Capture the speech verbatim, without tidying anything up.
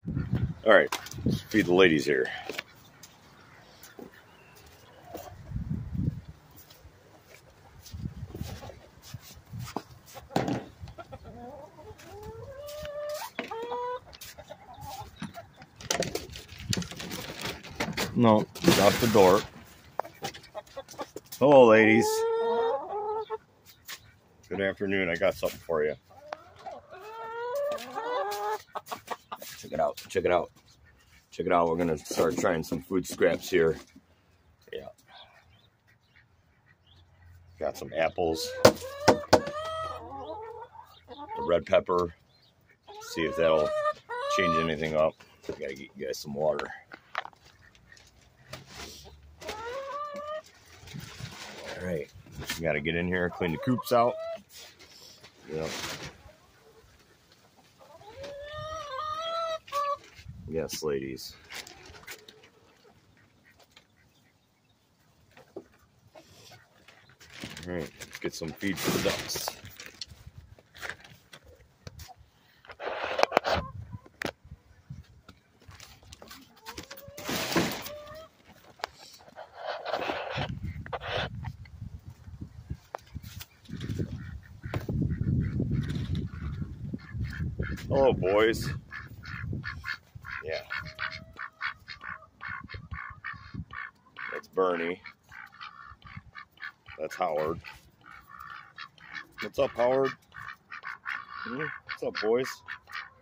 All right, let's feed the ladies here. No, out the door. Hello, ladies. Good afternoon. I got something for you. Check it out. Check it out. Check it out. We're gonna start trying some food scraps here. Yeah. Got some apples. The red pepper. See if that'll change anything up. I gotta get you guys some water. All right. We gotta get in here, clean the coops out. Yep. Yes, ladies. All right, let's get some feed for the ducks. Hello, boys. Yeah. That's Bernie. That's Howard. What's up, Howard? What's up, boys?